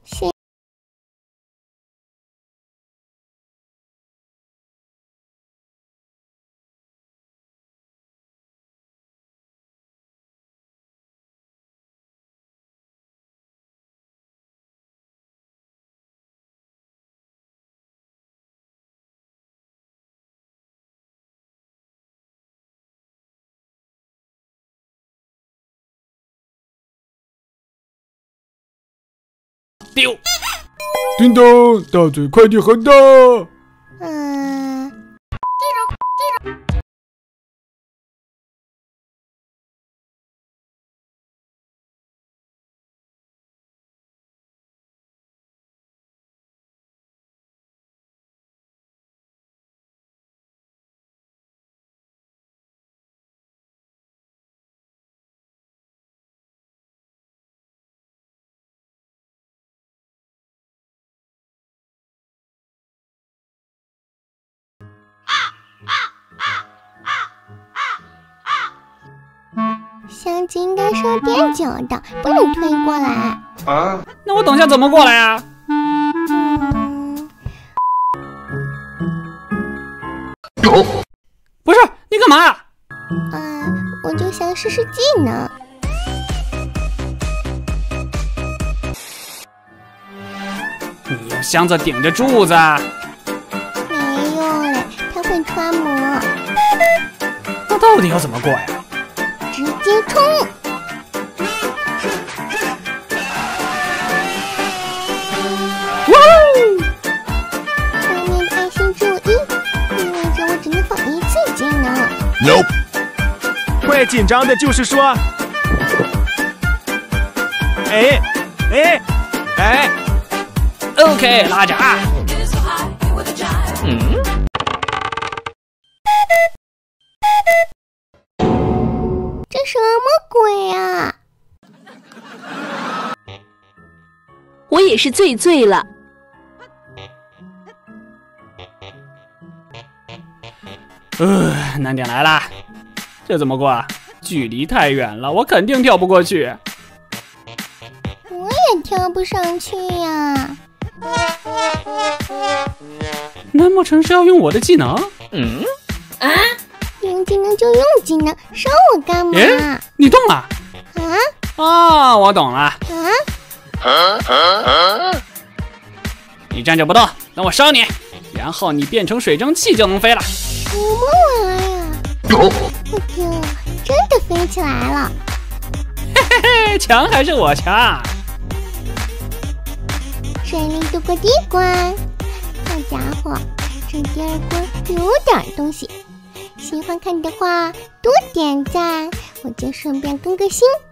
谁？ 丢！ 叮咚，大嘴快递很大。 箱子应该是要垫脚的，不能推过来。 啊？那我等下怎么过来啊？不是，你干嘛？ 我就想试试技能。 你用箱子顶着柱子。 没用嘞，它会穿模。 那到底要怎么过呀？ 直接冲！ 哇！ 上面的爱心只有1，意味着我只能放1次技能。 Nope。会紧张的就是说，哎 ，OK， 拉闸。 这什么鬼啊！ 我也是醉了。 难点来了，这怎么过？距离太远了，我肯定跳不过去。 我也跳不上去呀。 难不成是要用我的技能？ 用技能就用技能，烧我干嘛？ 你动了？我懂了。你站着不动，等我烧你，然后你变成水蒸气就能飞了。 什么玩意儿？我天啊，真的飞起来了！ 嘿嘿，强还是我强？ 顺利度过第1关。好家伙，这第2关有点东西。喜欢看的话多点赞，我就顺便更个新。